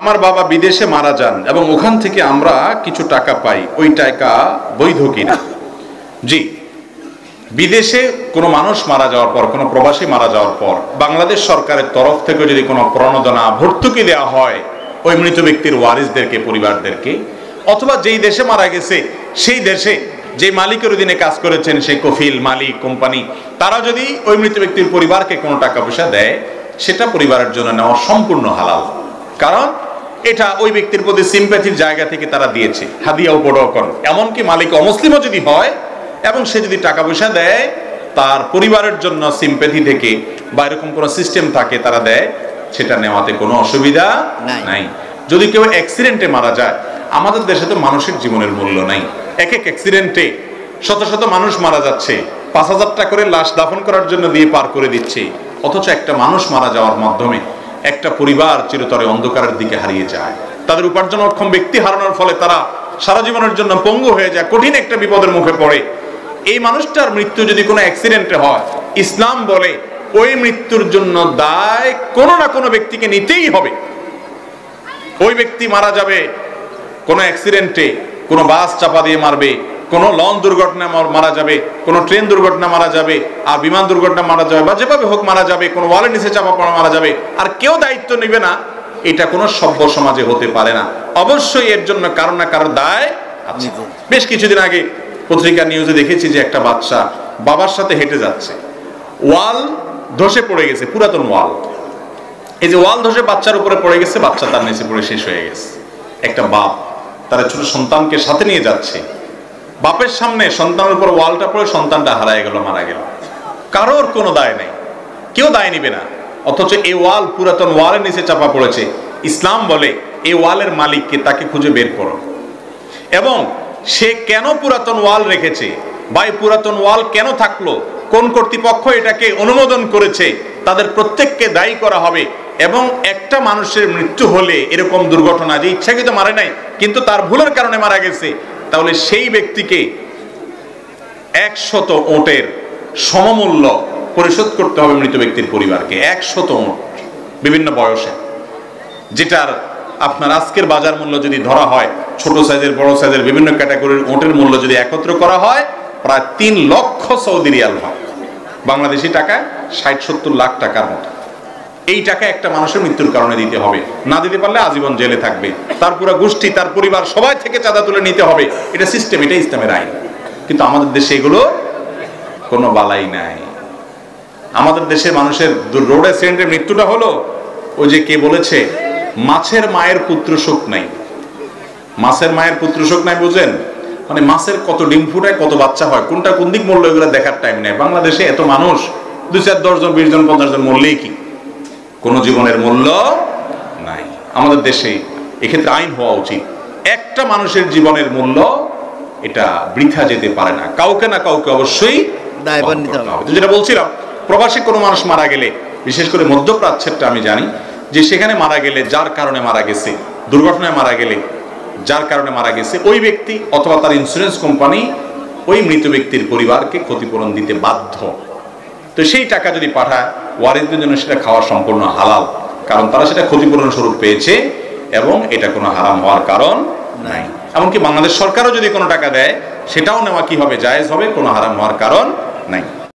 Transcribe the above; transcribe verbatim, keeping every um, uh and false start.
আমার বাবা বিদেশে মারা যান এবং ওখান থেকে আমরা কিছু টাকা পাই, ওই টাকা বৈধ কিনা? জি, বিদেশে কোনো মানুষ মারা যাওয়ার পর, কোনো প্রবাসী মারা যাওয়ার পর বাংলাদেশ সরকারের তরফ থেকে যদি কোনো প্রণোদনা, ভর্তুকি দেওয়া হয় ওই মৃত ব্যক্তির ওয়ারিসদেরকে, পরিবারদেরকে, অথবা যেই দেশে মারা গেছে সেই দেশে যে মালিকের অধীনে কাজ করেছেন, সেই কফিল, মালিক, কোম্পানি, তারা যদি ওই মৃত ব্যক্তির পরিবারকে কোনো টাকা পয়সা দেয়, সেটা পরিবারের জন্য নেওয়া সম্পূর্ণ হালাল। কারণ এটা ওই ব্যক্তির প্রতি সিম্প্যাথির জায়গা থেকে তারা দিয়েছে, হাদিয়া উপঢৌকন। এমনকি মালিক অমুসলিমও যদি হয় এবং সে যদি টাকা পয়সা দেয় তার পরিবারের জন্য সিম্প্যাথি থেকে বা এরকম কোনো সিস্টেম থাকে তারা দেয়, সেটা নেওয়াতে কোনো অসুবিধা নাই। যদি কেউ অ্যাক্সিডেন্টে মারা যায়, আমাদের দেশে তো মানুষের জীবনের মূল্য নাই। এক এক অ্যাক্সিডেন্টে শত শত মানুষ মারা যাচ্ছে, পাঁচ হাজার টাকা করে লাশ দাফন করার জন্য দিয়ে পার করে দিচ্ছে, অথচ একটা মানুষ মারা যাওয়ার মাধ্যমে একটা পরিবার চিরতরে অন্ধকারের দিকে হারিয়ে যায়। তাদের উপার্জনক্ষম ব্যক্তি হারানোর ফলে তারা সারা জীবনের জন্য পঙ্গু হয়ে যায়, কঠিন একটা বিপদের মুখে পড়ে। এই মানুষটার মৃত্যু যদি কোনো অ্যাক্সিডেন্টে হয়, ইসলাম বলে ওই মৃত্যুর জন্য দায় কোনো না কোনো ব্যক্তিকে নিতেই হবে। ওই ব্যক্তি মারা যাবে কোনো অ্যাক্সিডেন্টে, কোনো বাস চাপা দিয়ে মারবে, কোনো লঞ্চ দুর্ঘটনা মারা যাবে, কোনো ট্রেন দুর্ঘটনা মারা যাবে, আর বিমান দুর্ঘটনা মারা যাবে, বা যেভাবে হোক মারা যাবে, কোনো ওয়ালের নিচে চাপা পড়া মারা যাবে, আর কেউ দায়িত্ব নেবে না, এটা কোনো সভ্য সমাজে হতে পারে না। অবশ্যই এর জন্য কারো না কারো দায় আছে। বেশ কিছুদিন আগে পত্রিকা নিউজে দেখেছি যে একটা বাচ্চা বাবার সাথে হেঁটে যাচ্ছে, ওয়াল ধসে পড়ে গেছে, পুরাতন ওয়াল। এই যে ওয়াল ধসে বাচ্চার উপরে পড়ে গেছে, বাচ্চা তার নিচে পড়ে শেষ হয়ে গেছে। একটা বাপ তার ছোট সন্তানকে সাথে নিয়ে যাচ্ছে, বাপের সামনে সন্তানের উপর ওয়ালটা পড়ে সন্তানটা হারায় গেল, মারা গেল। কারোর কোনো দায় নেই, কেউ দায় নিবে না। অথচ এই ওয়াল পুরাতন ওয়ালের নিচে চাপা পড়েছে। ইসলাম বলে এই ওয়ালের মালিককে, তাকে খুঁজে বের করো, এবং সে কেন পুরাতন ওয়াল রেখেছে বা এই পুরাতন ওয়াল কেন থাকলো, কোন কর্তৃপক্ষ এটাকে অনুমোদন করেছে, তাদের প্রত্যেককে দায়ী করা হবে। এবং একটা মানুষের মৃত্যু হলে এরকম দুর্ঘটনা, যে ইচ্ছাকৃত মারে নাই কিন্তু তার ভুলের কারণে মারা গেছে, তাহলে সেই ব্যক্তিকে একশত ওটের সমমূল্য পরিশোধ করতে হবে মৃত ব্যক্তির পরিবারকে। একশত ওট বিভিন্ন বয়সে, যেটার আপনার আজকের বাজার মূল্য যদি ধরা হয়, ছোট সাইজের, বড় সাইজের বিভিন্ন ক্যাটাগরির ওটের মূল্য যদি একত্র করা হয়, প্রায় তিন লক্ষ সৌদি রিয়াল হয়, বাংলাদেশি টাকায় ষাট সত্তর লাখ টাকার মতো। এই টাকা একটা মানুষের মৃত্যুর কারণে দিতে হবে, না দিতে পারলে আজীবন জেলে থাকবে। তার পুরো গোষ্ঠী, তার পরিবার সবাই থেকে চাঁদা তুলে নিতে হবে। এটা সিস্টেম, এটা ইসলামের আইন। কিন্তু আমাদের দেশে এগুলো কোনো বালাই নাই। আমাদের দেশে মানুষের রোড অ্যাক্সিডেন্টের মৃত্যুটা হলো, ওই যে কে বলেছে, মাছের মায়ের পুত্র শোক নাই। মাছের মায়ের পুত্র শোক নাই বুঝেন? মানে মাছের কত ডিম ফুটায়, কত বাচ্চা হয়, কোনটা কোন দিক মরলো, এগুলো দেখার টাইম নেই। বাংলাদেশে এত মানুষ, দুই চার দশ জন, বিশ জন, পঞ্চাশ জন মরলেই কি কোনো জীবনের মূল্য নাই? আমাদের দেশে এক্ষেত্রে আইন হওয়া উচিত। একটা মানুষের জীবনের মূল্য এটা বৃথা যেতে পারে না, কাউকে না কাউকে অবশ্যই দায়ভার নিতে হবে। যেটা বলছিলাম, প্রবাসী কোনো মানুষ মারা গেলে, বিশেষ করে মধ্যপ্রাচ্যেরটা আমি জানি যে সেখানে মারা গেলে, যার কারণে মারা গেছে, দুর্ঘটনায় মারা গেলে যার কারণে মারা গেছে, ওই ব্যক্তি অথবা তার ইন্স্যুরেন্স কোম্পানি ওই মৃত ব্যক্তির পরিবারকে ক্ষতিপূরণ দিতে বাধ্য। তো সেই টাকা যদি পাঠায়, ওয়ারিসদের জন্য সেটা খাওয়া সম্পূর্ণ হালাল, কারণ তারা সেটা ক্ষতিপূরণ স্বরূপ পেয়েছে এবং এটা কোনো হারাম হওয়ার কারণ নাই। এমনকি বাংলাদেশ সরকারও যদি কোনো টাকা দেয়, সেটাও নেওয়া কি হবে, জায়েজ হবে, কোনো হারাম হওয়ার কারণ নাই।